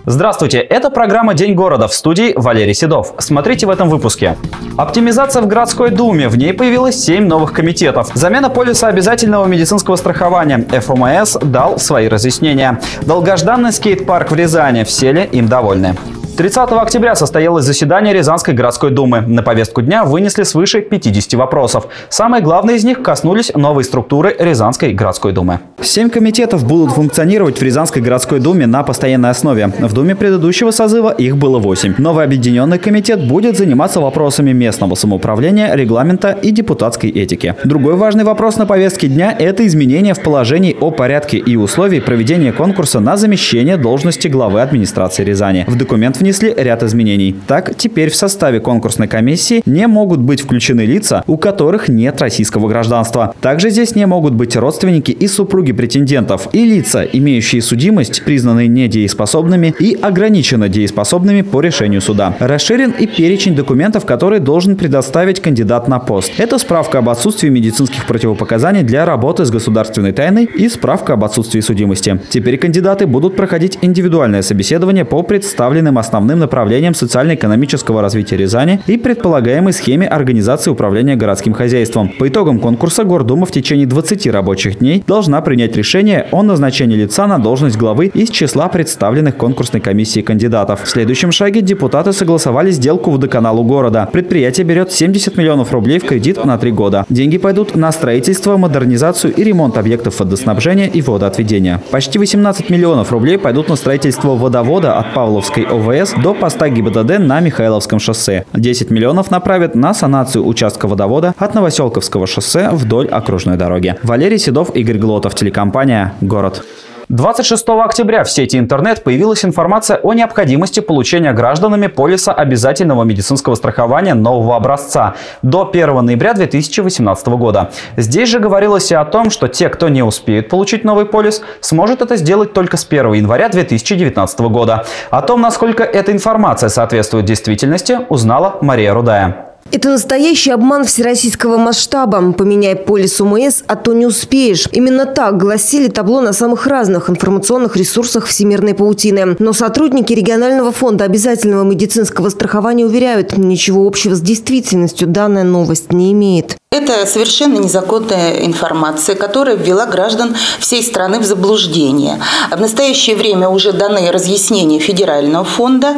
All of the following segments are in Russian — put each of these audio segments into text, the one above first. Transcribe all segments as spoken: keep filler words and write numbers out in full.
Здравствуйте, это программа «День города», в студии Валерий Седов. Смотрите в этом выпуске. Оптимизация в городской думе. В ней появилось семь новых комитетов. Замена полиса обязательного медицинского страхования. эф эм эс дал свои разъяснения. Долгожданный скейт-парк в Рязани. Все ли им довольны? тридцатого октября состоялось заседание Рязанской городской думы. На повестку дня вынесли свыше пятидесяти вопросов. Самые главные из них коснулись новой структуры Рязанской городской думы. Семь комитетов будут функционировать в Рязанской городской думе на постоянной основе. В думе предыдущего созыва их было восемь. Новый объединенный комитет будет заниматься вопросами местного самоуправления, регламента и депутатской этики. Другой важный вопрос на повестке дня – это изменения в положении о порядке и условиях проведения конкурса на замещение должности главы администрации Рязани. В документ внесли внесли ряд изменений. Так, теперь в составе конкурсной комиссии не могут быть включены лица, у которых нет российского гражданства. Также здесь не могут быть родственники и супруги претендентов и лица, имеющие судимость, признанные недееспособными и ограниченно дееспособными по решению суда. Расширен и перечень документов, которые должен предоставить кандидат на пост. Это справка об отсутствии медицинских противопоказаний для работы с государственной тайной и справка об отсутствии судимости. Теперь кандидаты будут проходить индивидуальное собеседование по представленным основным основным направлением социально-экономического развития Рязани и предполагаемой схеме организации управления городским хозяйством. По итогам конкурса Гордума в течение двадцати рабочих дней должна принять решение о назначении лица на должность главы из числа представленных конкурсной комиссией кандидатов. В следующем шаге депутаты согласовали сделку водоканалу города. Предприятие берет семьдесят миллионов рублей в кредит на три года. Деньги пойдут на строительство, модернизацию и ремонт объектов водоснабжения и водоотведения. Почти восемнадцать миллионов рублей пойдут на строительство водовода от Павловской о вэ эс до поста гэ и бэ дэ дэ на Михайловском шоссе. десять миллионов направят на санацию участка водовода от Новоселковского шоссе вдоль окружной дороги. Валерий Седов, Игорь Глотов, телекомпания «Город». двадцать шестого октября в сети интернет появилась информация о необходимости получения гражданами полиса обязательного медицинского страхования нового образца до первого ноября две тысячи восемнадцатого года. Здесь же говорилось и о том, что те, кто не успеет получить новый полис, сможет это сделать только с первого января две тысячи девятнадцатого года. О том, насколько эта информация соответствует действительности, узнала Мария Рудая. Это настоящий обман всероссийского масштаба. Поменяй полис о эм эс, а то не успеешь. Именно так гласили табло на самых разных информационных ресурсах всемирной паутины. Но сотрудники регионального фонда обязательного медицинского страхования уверяют, ничего общего с действительностью данная новость не имеет. Это совершенно незаконная информация, которая ввела граждан всей страны в заблуждение. В настоящее время уже даны разъяснения федерального фонда,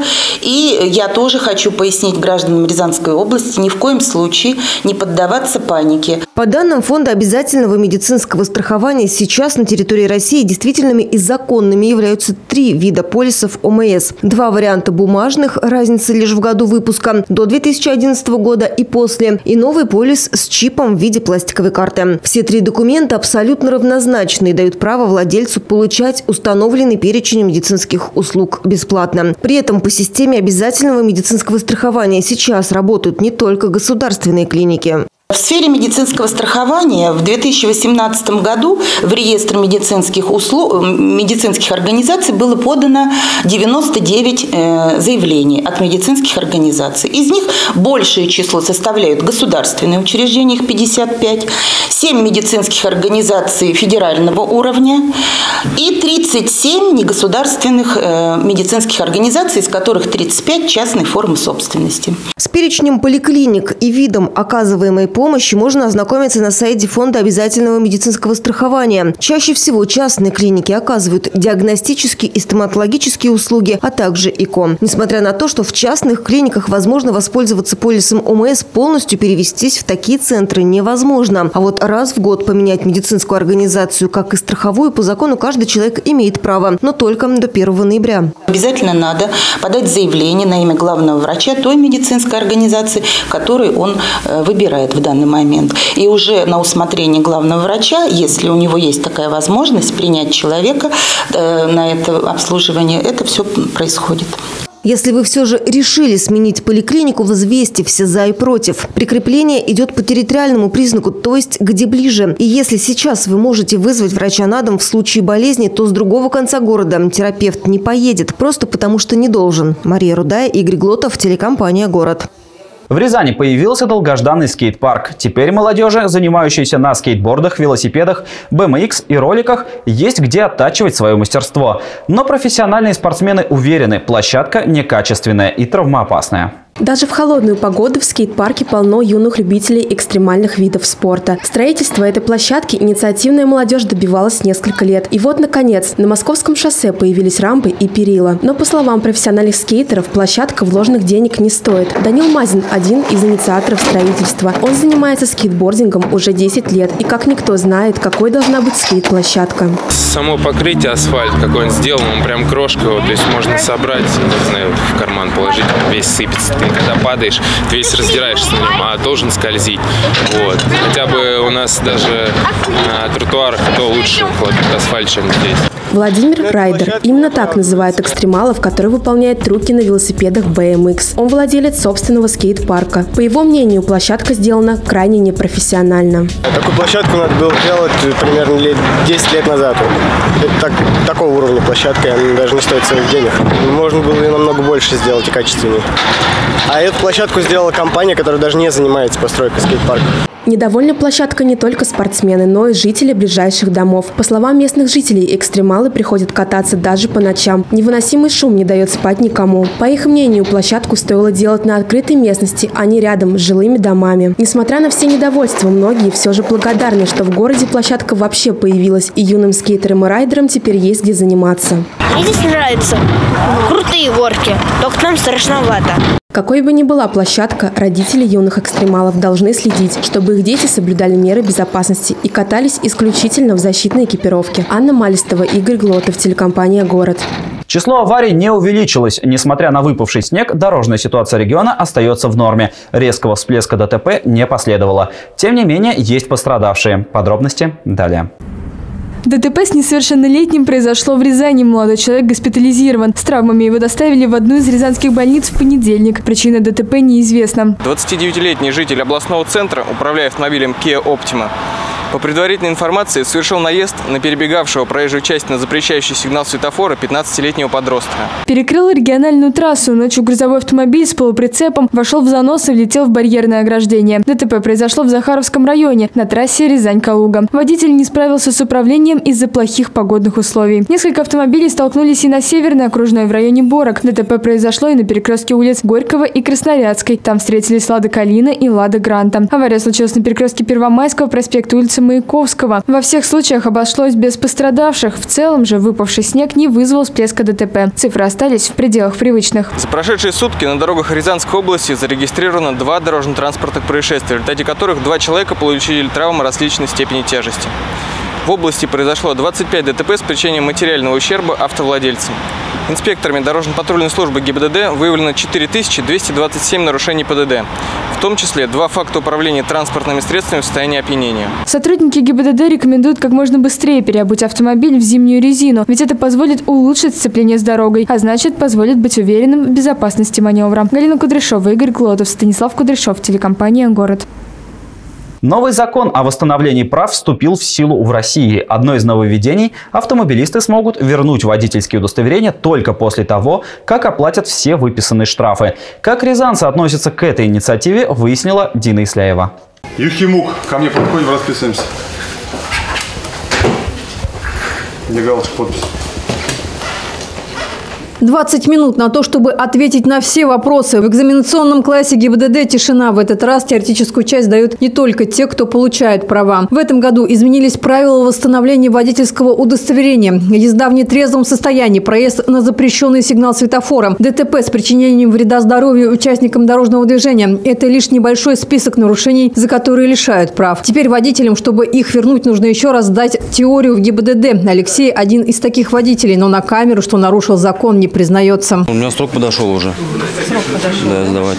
и я тоже хочу пояснить гражданам Рязанской области, ни в коем случае не поддаваться панике. По данным Фонда обязательного медицинского страхования, сейчас на территории России действительными и законными являются три вида полисов о эм эс. Два варианта бумажных, разница лишь в году выпуска, до две тысячи одиннадцатого года и после, и новый полис с чипом в виде пластиковой карты. Все три документа абсолютно равнозначны и дают право владельцу получать установленный перечень медицинских услуг бесплатно. При этом по системе обязательного медицинского страхования сейчас работают не только государственные клиники. В сфере медицинского страхования в две тысячи восемнадцатом году в реестр медицинских услуг, медицинских организаций было подано девяносто девять э, заявлений от медицинских организаций. Из них большее число составляют государственные учреждения, их пятьдесят пять, семь медицинских организаций федерального уровня и тридцать семь негосударственных э, медицинских организаций, из которых тридцать пять частной формы собственности. С перечнем поликлиник и видом оказываемой помощи помощи можно ознакомиться на сайте Фонда обязательного медицинского страхования. Чаще всего частные клиники оказывают диагностические и стоматологические услуги, а также ЭКО. Несмотря на то, что в частных клиниках возможно воспользоваться полисом о эм эс, полностью перевестись в такие центры невозможно. А вот раз в год поменять медицинскую организацию, как и страховую, по закону каждый человек имеет право, но только до первого ноября. Обязательно надо подать заявление на имя главного врача той медицинской организации, которую он выбирает в данный момент. И уже на усмотрение главного врача, если у него есть такая возможность принять человека на это обслуживание, это все происходит. Если вы все же решили сменить поликлинику, взвесьте все за и против. Прикрепление идет по территориальному признаку, то есть где ближе. И если сейчас вы можете вызвать врача на дом в случае болезни, то с другого конца города терапевт не поедет, просто потому что не должен. Мария Рудая, Игорь Глотов, телекомпания «Город». В Рязани появился долгожданный скейт-парк. Теперь молодежи, занимающейся на скейтбордах, велосипедах, бэ эм икс и роликах, есть где оттачивать свое мастерство. Но профессиональные спортсмены уверены, площадка некачественная и травмоопасная. Даже в холодную погоду в скейт-парке полно юных любителей экстремальных видов спорта. Строительство этой площадки инициативная молодежь добивалась несколько лет. И вот, наконец, на Московском шоссе появились рампы и перила. Но, по словам профессиональных скейтеров, площадка вложенных денег не стоит. Данил Мазин – один из инициаторов строительства. Он занимается скейтбордингом уже десять лет. И как никто знает, какой должна быть скейт-площадка. Само покрытие, асфальт, какой он сделан, он прям крошка. Вот, то есть можно собрать, не знаю, в карман положить, весь сыпется. Ты когда падаешь, ты весь раздираешься на нем, а должен скользить. Вот. Хотя бы у нас даже на тротуарах то лучше вот, асфальт, чем здесь. Владимир Райдер. Именно так называют экстремалов, которые выполняют трюки на велосипедах бэ эм икс. Он владелец собственного скейт-парка. По его мнению, площадка сделана крайне непрофессионально. Такую площадку надо было делать примерно лет десять лет назад. Это так, такого уровня площадка, она даже не стоит своих денег. Можно было ее намного больше сделать и качественнее. А эту площадку сделала компания, которая даже не занимается постройкой скейт-парка. Недовольна площадка не только спортсмены, но и жители ближайших домов. По словам местных жителей, экстремалы приходят кататься даже по ночам. Невыносимый шум не дает спать никому. По их мнению, площадку стоило делать на открытой местности, а не рядом с жилыми домами. Несмотря на все недовольства, многие все же благодарны, что в городе площадка вообще появилась, и юным скейтерам и райдерам теперь есть где заниматься. Мне здесь нравится. Крутые горки, только нам страшновато. Какой бы ни была площадка, родители юных экстремалов должны следить, чтобы их дети соблюдали меры безопасности и катались исключительно в защитной экипировке. Анна Малистова, Игорь Глотов, телекомпания «Город». Число аварий не увеличилось. Несмотря на выпавший снег, дорожная ситуация региона остается в норме. Резкого всплеска дэ тэ пэ не последовало. Тем не менее, есть пострадавшие. Подробности далее. ДТП с несовершеннолетним произошло в Рязани. Молодой человек госпитализирован. С травмами его доставили в одну из рязанских больниц в понедельник. Причина ДТП неизвестна. двадцатидевятилетний житель областного центра, управляя автомобилем Kia Optima, по предварительной информации совершил наезд на перебегавшего проезжую часть на запрещающий сигнал светофора пятнадцатилетнего подростка. Перекрыл региональную трассу. Ночью грузовой автомобиль с полуприцепом вошел в занос и влетел в барьерное ограждение. ДТП произошло в Захаровском районе на трассе Рязань-Калуга. Водитель не справился с управлением из-за плохих погодных условий. Несколько автомобилей столкнулись и на Северной окружной в районе Борок. ДТП произошло и на перекрестке улиц Горького и Краснорядской. Там встретились Лада Калина и Лада Гранта. Авария случилась на перекрестке Первомайского, проспекта улицы Маяковского. Во всех случаях обошлось без пострадавших. В целом же выпавший снег не вызвал всплеска ДТП. Цифры остались в пределах привычных. За прошедшие сутки на дорогах Рязанской области зарегистрировано два дорожно-транспортных происшествия, в результате которых два человека получили травмы различной степени тяжести. В области произошло двадцать пять ДТП с причинением материального ущерба автовладельцам. Инспекторами дорожно-патрульной службы ГИБДД выявлено четыре тысячи двести двадцать семь нарушений пэ дэ дэ, в том числе два факта управления транспортными средствами в состоянии опьянения. Сотрудники ГИБДД рекомендуют как можно быстрее переобуть автомобиль в зимнюю резину, ведь это позволит улучшить сцепление с дорогой, а значит позволит быть уверенным в безопасности маневра. Галина Кудряшова, Игорь Глотов, Станислав Кудряшов, телекомпания «Город». Новый закон о восстановлении прав вступил в силу в России. Одно из нововведений – автомобилисты смогут вернуть водительские удостоверения только после того, как оплатят все выписанные штрафы. Как рязанцы относятся к этой инициативе, выяснила Дина Исляева. Юхимук, ко мне подходим, расписываемся. Где галочка, подпись. двадцать минут на то, чтобы ответить на все вопросы. В экзаменационном классе ГИБДД тишина. В этот раз теоретическую часть дают не только те, кто получает права. В этом году изменились правила восстановления водительского удостоверения. Езда в нетрезвом состоянии, проезд на запрещенный сигнал светофора, ДТП с причинением вреда здоровью участникам дорожного движения. Это лишь небольшой список нарушений, за которые лишают прав. Теперь водителям, чтобы их вернуть, нужно еще раз сдать теорию в ГИБДД. Алексей – один из таких водителей, но на камеру, что нарушил закон, не признается. У меня срок подошел уже. Срок подошел? Да, сдавать.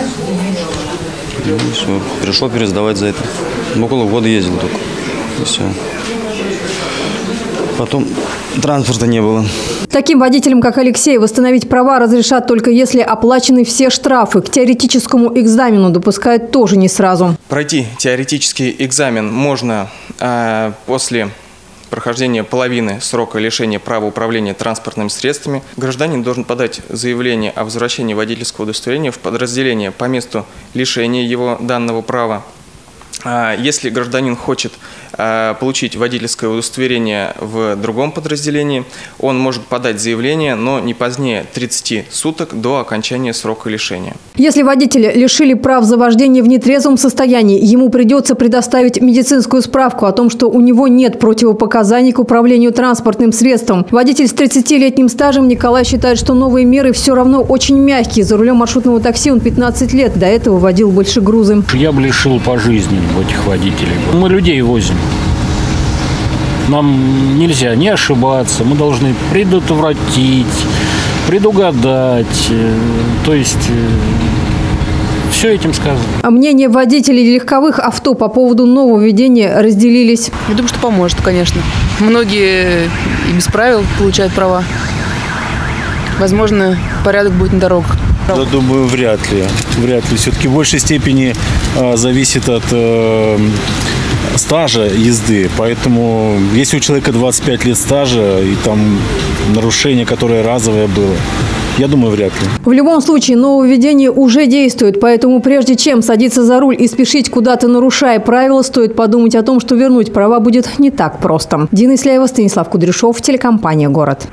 Ну, все. Пришло пересдавать за это. Около года ездил только. И все. Потом транспорта не было. Таким водителям, как Алексей, восстановить права разрешат только если оплачены все штрафы. К теоретическому экзамену допускают тоже не сразу. Пройти теоретический экзамен можно э, после прохождения половины срока лишения права управления транспортными средствами, гражданин должен подать заявление о возвращении водительского удостоверения в подразделение по месту лишения его данного права. Если гражданин хочет получить водительское удостоверение в другом подразделении, он может подать заявление, но не позднее тридцати суток до окончания срока лишения. Если водителя лишили прав за вождение в нетрезвом состоянии, ему придется предоставить медицинскую справку о том, что у него нет противопоказаний к управлению транспортным средством. Водитель с тридцатилетним стажем Николай считает, что новые меры все равно очень мягкие. За рулем маршрутного такси он пятнадцать лет. До этого водил больше грузы. Я бы лишил пожизненно этих водителей. Мы людей возим. Нам нельзя не ошибаться. Мы должны предотвратить, предугадать. То есть все этим сказано. А мнения водителей легковых авто по поводу нового введения разделились. Я думаю, что поможет, конечно. Многие и без правил получают права. Возможно, порядок будет на дорогах. Я думаю, вряд ли. Вряд ли. Все-таки в большей степени э, зависит от э, стажа езды. Поэтому, если у человека двадцать пять лет стажа и там нарушение, которое разовое было, я думаю, вряд ли. В любом случае, нововведение уже действует. Поэтому прежде чем садиться за руль и спешить куда-то, нарушая правила, стоит подумать о том, что вернуть права будет не так просто. Дина Исляева, Станислав Кудряшов, телекомпания «Город».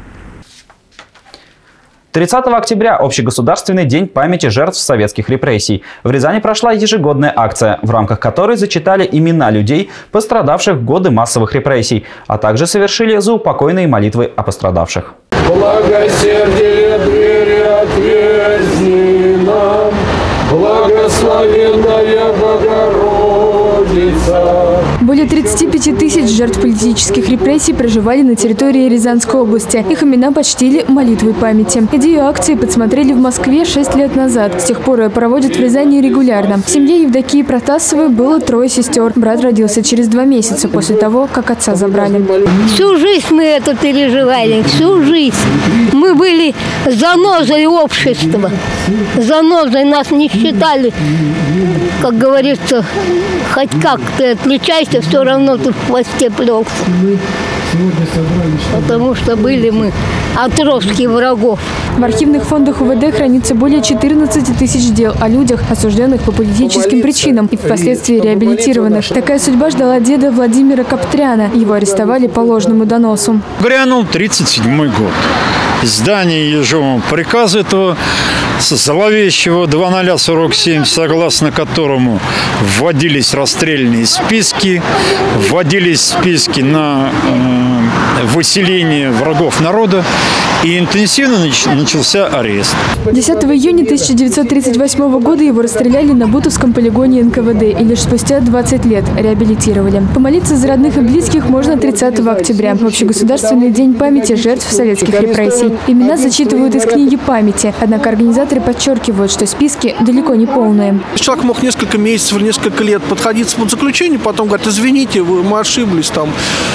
тридцатого октября – общегосударственный день памяти жертв советских репрессий. В Рязани прошла ежегодная акция, в рамках которой зачитали имена людей, пострадавших в годы массовых репрессий, а также совершили заупокойные молитвы о пострадавших. Благосердие двери отверзи нам, благословенная Богородица. Более тридцати пяти тысяч жертв политических репрессий проживали на территории Рязанской области. Их имена почтили молитвой памяти. Идею акции подсмотрели в Москве шесть лет назад. С тех пор ее проводят в Рязани регулярно. В семье Евдокии Протасовой было трое сестер. Брат родился через два месяца после того, как отца забрали. Всю жизнь мы это переживали, всю жизнь. Мы были занозой общества. Занозой нас не считали, как говорится, хоть как ты отличайся, все равно ты в хвосте плелся. Потому что были мы отростки врагов. В архивных фондах У В Дэ хранится более четырнадцати тысяч дел о людях, осужденных по политическим причинам и впоследствии реабилитированных. Такая судьба ждала деда Владимира Каптряна. Его арестовали по ложному доносу. Грянул тридцать седьмой год. Издание ежового приказа этого зловещего два тысячи сорок семь, согласно которому вводились расстрельные списки, вводились списки на э, выселение врагов народа, и интенсивно начался арест. десятого июня тысяча девятьсот тридцать восьмого года его расстреляли на Бутовском полигоне Эн Ка Вэ Дэ и лишь спустя двадцать лет реабилитировали. Помолиться за родных и близких можно тридцатого октября, в общегосударственный день памяти жертв советских репрессий. Имена зачитывают из книги памяти, однако организаторы подчеркивают, что списки далеко не полные. Человек мог несколько месяцев, несколько лет подходить под заключение, потом говорит: извините, вы, мы ошиблись там.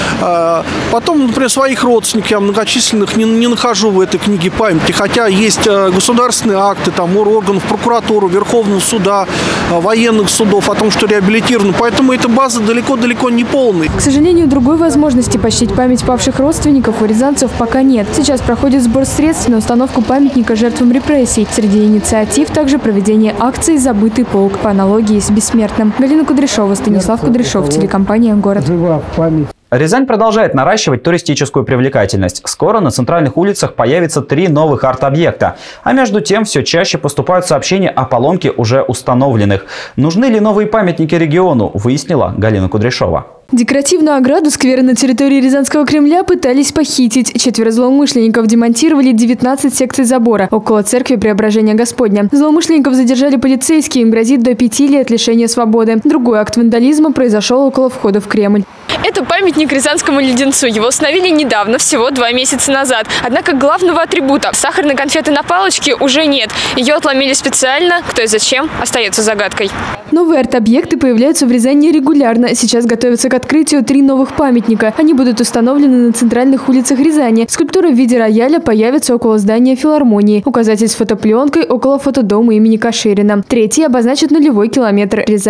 Потом, например, своих родственников я многочисленных не, не нахожу в этой книге памяти, хотя есть государственные акты там, органов прокуратуры, Верховного суда, военных судов о том, что реабилитированы. Поэтому эта база далеко-далеко не полная. К сожалению, другой возможности почтить память павших родственников у рязанцев пока нет. Сейчас проходит сбор средств на установку памятника жертвам репрессий. Среди инициатив также проведение акции «Забытый полк» по аналогии с бессмертным. Галина Кудряшова, Станислав Кудряшов, телекомпания «Город». Рязань продолжает наращивать туристическую привлекательность. Скоро на центральных улицах появится три новых арт-объекта. А между тем все чаще поступают сообщения о поломке уже установленных. Нужны ли новые памятники региону, выяснила Галина Кудряшова. Декоративную ограду сквера на территории Рязанского Кремля пытались похитить. Четверо злоумышленников демонтировали девятнадцать секций забора около церкви Преображения Господня. Злоумышленников задержали полицейские, им грозит до пяти лет лишения свободы. Другой акт вандализма произошел около входа в Кремль. Это памятник Рязанскому леденцу. Его установили недавно, всего два месяца назад. Однако главного атрибута – сахарной конфеты на палочке – уже нет. Ее отломили специально. Кто и зачем – остается загадкой. Новые арт-объекты появляются в Рязани регулярно. Сейчас готовятся к открытию три новых памятника. Они будут установлены на центральных улицах Рязани. Скульптура в виде рояля появится около здания филармонии. Указатель с фотопленкой около фотодома имени Каширина. Третий обозначит нулевой километр Рязани.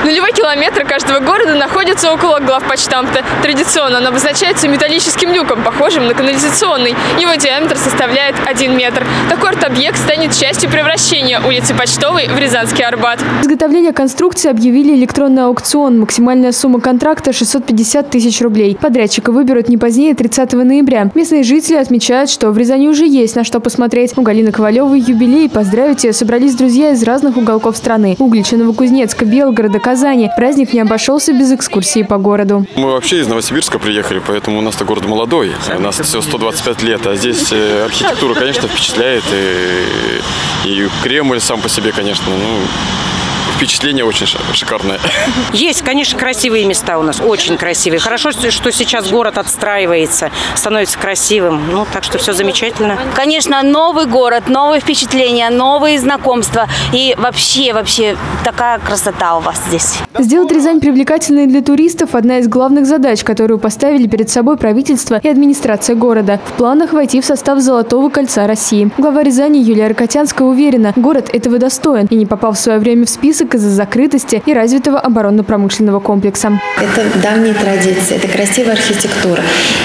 Нулевой километр каждого города находится около главпочтамта. Традиционно он обозначается металлическим люком, похожим на канализационный. Его диаметр составляет один метр. Такой арт-объект станет частью превращения улицы Почтовой в Рязанский Арбат. Изготовление конструкции объявили электронный аукцион. Максимальная сумма контракта – шестьсот пятьдесят тысяч рублей. Подрядчика выберут не позднее тридцатого ноября. Местные жители отмечают, что в Рязани уже есть на что посмотреть. У Галины Ковалевой юбилей. Поздравить ее собрались друзья из разных уголков страны. Углича, Новокузнецка, Белгорода, Казани. Праздник не обошелся без экскурсии по городу. Мы вообще из Новосибирска приехали, поэтому у нас-то город молодой. У нас все сто двадцать пять лет, а здесь архитектура, конечно, впечатляет. И, и Кремль сам по себе, конечно, ну... Впечатление очень шикарное. Есть, конечно, красивые места у нас, очень красивые. Хорошо, что сейчас город отстраивается, становится красивым. Ну, так что все замечательно. Конечно, новый город, новые впечатления, новые знакомства. И вообще, вообще, такая красота у вас здесь. Сделать Рязань привлекательной для туристов – одна из главных задач, которую поставили перед собой правительство и администрация города. В планах войти в состав Золотого кольца России. Глава Рязани Юлия Рокотянская уверена, город этого достоин и не попал в свое время в список из-за закрытости и развитого оборонно-промышленного комплекса. Это давние традиции, это красивая архитектура,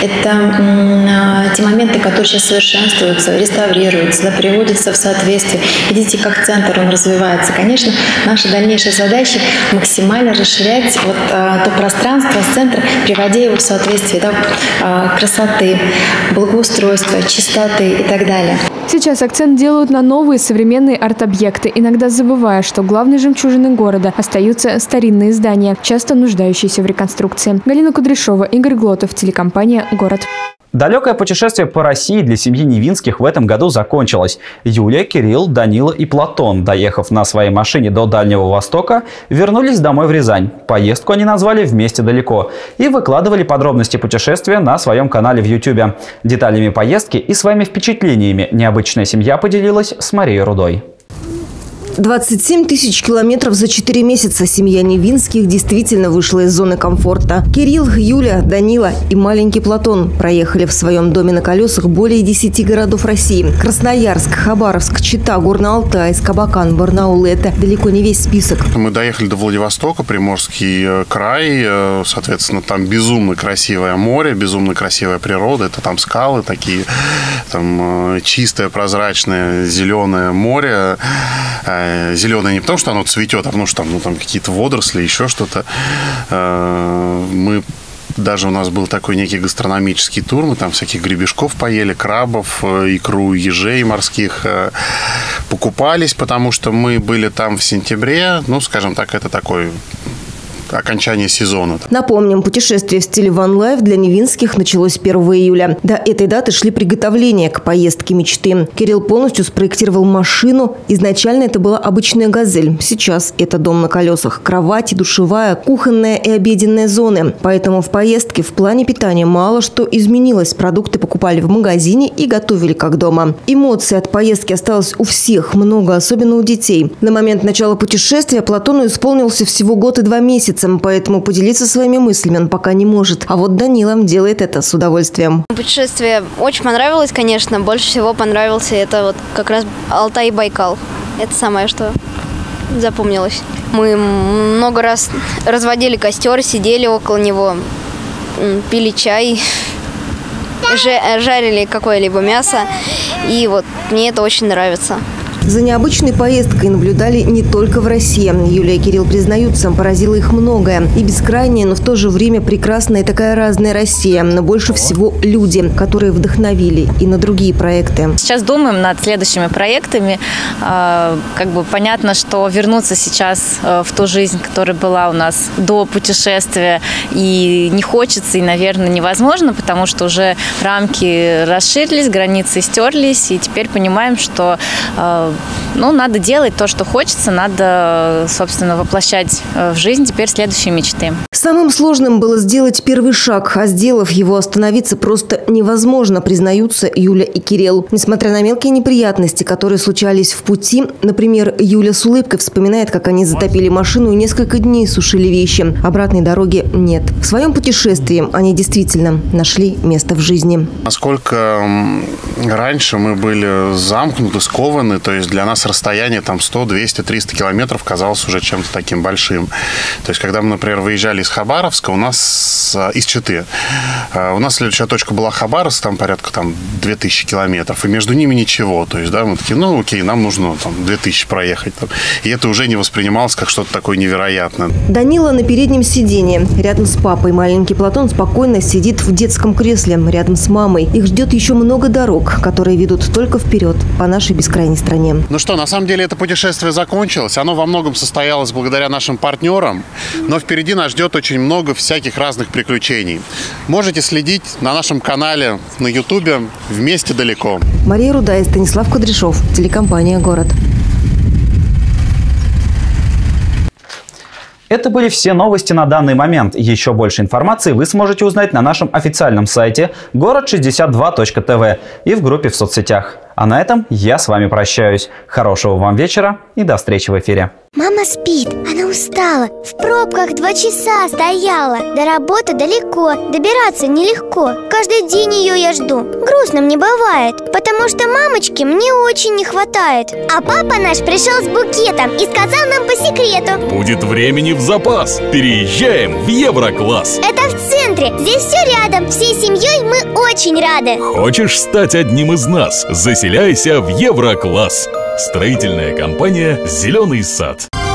это те моменты, которые сейчас совершенствуются, реставрируются, да, приводятся в соответствие. Видите, как центр он развивается. Конечно, наша дальнейшая задача максимально расширять вот, а, то пространство с центра, приводя его в соответствие, да, а, красоты, благоустройства, чистоты и так далее. Сейчас акцент делают на новые современные арт-объекты, иногда забывая, что главной жемчужиной города остаются старинные здания, часто нуждающиеся в реконструкции. Галина Кудряшова, Игорь Глотов, телекомпания «Город». Далекое путешествие по России для семьи Невинских в этом году закончилось. Юлия, Кирилл, Данила и Платон, доехав на своей машине до Дальнего Востока, вернулись домой в Рязань. Поездку они назвали «Вместе далеко» и выкладывали подробности путешествия на своем канале в ютубе. Деталями поездки и своими впечатлениями необычная семья поделилась с Марией Рудой. двадцать семь тысяч километров за четыре месяца семья Невинских действительно вышла из зоны комфорта. Кирилл, Юля, Данила и маленький Платон проехали в своем доме на колесах более десяти городов России. Красноярск, Хабаровск, Чита, Горно-Алтайск, Абакан, Барнаул – это далеко не весь список. Мы доехали до Владивостока, Приморский край. Соответственно, там безумно красивое море, безумно красивая природа. Это там скалы такие, там чистое, прозрачное, зеленое море. Зеленое не потому, что оно цветет, а потому что там, ну, там какие-то водоросли, еще что-то. Мы даже у нас был такой некий гастрономический тур. Мы там всяких гребешков поели, крабов, икру ежей морских. Покупались, потому что мы были там в сентябре. Ну, скажем так, это такой... окончание сезона. Напомним, путешествие в стиле ван-лайф для Невинских началось первого июля. До этой даты шли приготовления к поездке мечты. Кирилл полностью спроектировал машину. Изначально это была обычная «Газель». Сейчас это дом на колесах. Кровати, душевая, кухонная и обеденная зоны. Поэтому в поездке в плане питания мало что изменилось. Продукты покупали в магазине и готовили как дома. Эмоций от поездки осталось у всех много, особенно у детей. На момент начала путешествия Платону исполнился всего год и два месяца. Поэтому поделиться своими мыслями он пока не может. А вот Данила делает это с удовольствием. Путешествие очень понравилось, конечно. Больше всего понравился это вот как раз Алтай и Байкал. Это самое, что запомнилось. Мы много раз разводили костер, сидели около него, пили чай, жарили какое-либо мясо. И вот мне это очень нравится. За необычной поездкой наблюдали не только в России. Юлия и Кирилл признаются, поразило их многое. И бескрайняя, но в то же время прекрасная и такая разная Россия. Но больше всего люди, которые вдохновили и на другие проекты. Сейчас думаем над следующими проектами. Как бы понятно, что вернуться сейчас в ту жизнь, которая была у нас до путешествия, и не хочется, и, наверное, невозможно, потому что уже рамки расширились, границы стерлись, и теперь понимаем, что ну, надо делать то, что хочется, надо, собственно, воплощать в жизнь теперь следующие мечты. Самым сложным было сделать первый шаг, а сделав его, остановиться просто невозможно, признаются Юля и Кирилл. Несмотря на мелкие неприятности, которые случались в пути, например, Юля с улыбкой вспоминает, как они затопили машину и несколько дней сушили вещи. Обратной дороги нет. В своем путешествии они действительно нашли место в жизни. Насколько раньше мы были замкнуты, скованы, то есть есть для нас расстояние там сто, двести, триста километров казалось уже чем-то таким большим. То есть когда мы, например, выезжали из Хабаровска, у нас из Читы, у нас следующая точка была Хабаровск, там порядка там, две тысячи километров, и между ними ничего. То есть, да, мы такие, ну окей, нам нужно там, две тысячи проехать. Там. И это уже не воспринималось как что-то такое невероятное. Данила на переднем сиденье. Рядом с папой маленький Платон спокойно сидит в детском кресле, рядом с мамой. Их ждет еще много дорог, которые ведут только вперед по нашей бескрайней стране. Ну что, на самом деле это путешествие закончилось. Оно во многом состоялось благодаря нашим партнерам, но впереди нас ждет очень много всяких разных приключений. Можете следить на нашем канале на Ютубе «Вместе далеко». Мария Руда и Станислав Кудряшов, телекомпания «Город». Это были все новости на данный момент. Еще больше информации вы сможете узнать на нашем официальном сайте город шестьдесят два точка тв и в группе в соцсетях. А на этом я с вами прощаюсь. Хорошего вам вечера и до встречи в эфире. Мама спит, она устала, в пробках два часа стояла. До работы далеко, добираться нелегко. Каждый день ее я жду, грустно мне бывает, потому что мамочки мне очень не хватает. А папа наш пришел с букетом и сказал нам по секрету: будет времени в запас, переезжаем в Еврокласс. Это в центре, здесь все рядом, всей семьей мы очень рады. Хочешь стать одним из нас? Заселяйся в Еврокласс. Строительная компания «Зеленый сад».